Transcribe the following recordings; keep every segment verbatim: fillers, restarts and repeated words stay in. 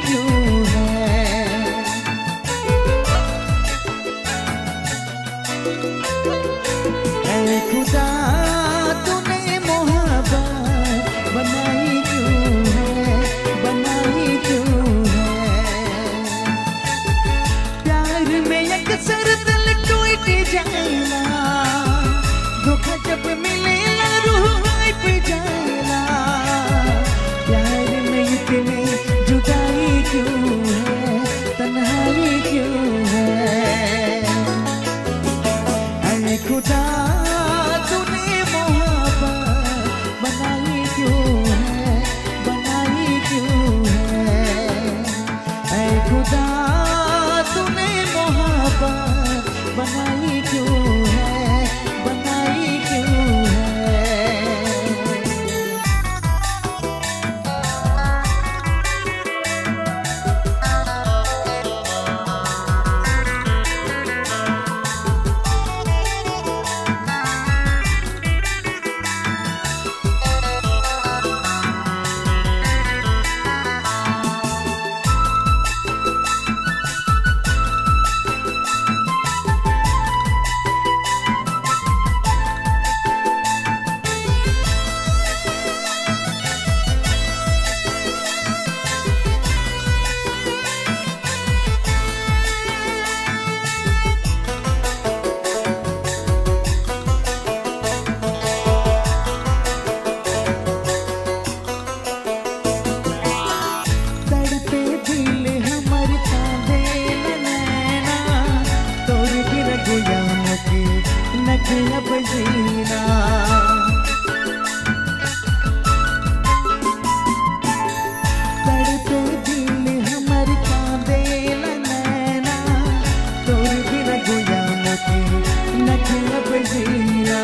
क्यों है। ऐ खुदा तूने मोहब्बत बनाई क्यों है, बनाई क्यों है। प्यार में अक्सर दिल टूट जाएगा, धोखा जब मिलेगा रूह पे जाएगा। प्यार में इतनी जुदाई क्यों है, तन्हाई क्यों है। ऐ खुदा तूने मोहब्बत बनाई क्यों है, बनाई क्यों है। ऐ खुदा तूने मोहब्बत बनाई क्यों है, बनाई क्यों है। अब जीना तड़पे दिल हमर कांदे नैना, तोर बिना गुया मोके नख अब जीना।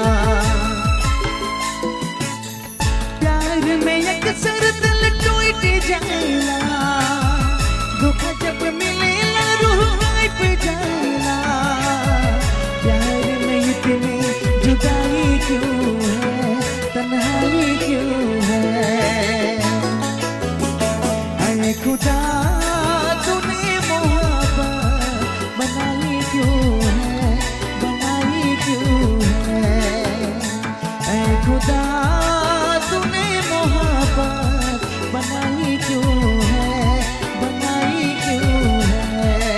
प्यार में अक्सर दिल टूट जाएगा, धोखा जब मिलेगा रूह पे जाएगा। प्यार में इतनी जुदाई क्यों है, तन्हाई क्यों है। ऐ खुदा तूने मोहब्बत बनाई क्यों है, बनाई क्यों है। ऐ खुदा तूने मोहब्बत बनाई क्यों है, बनाई क्यों है।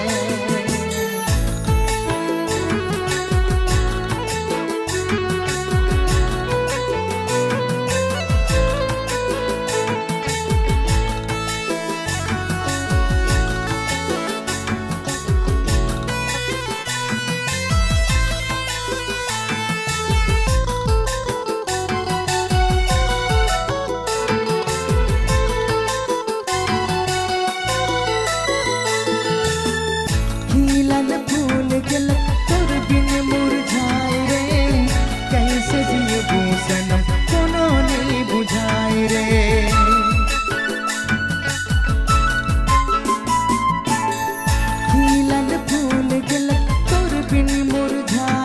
फूल जल तोर बिन मुरझाए रे, कैसे जियबू सनम कोनो नहीं बुझाए रे। खिलल फूल जल तोर बिन मुरझाए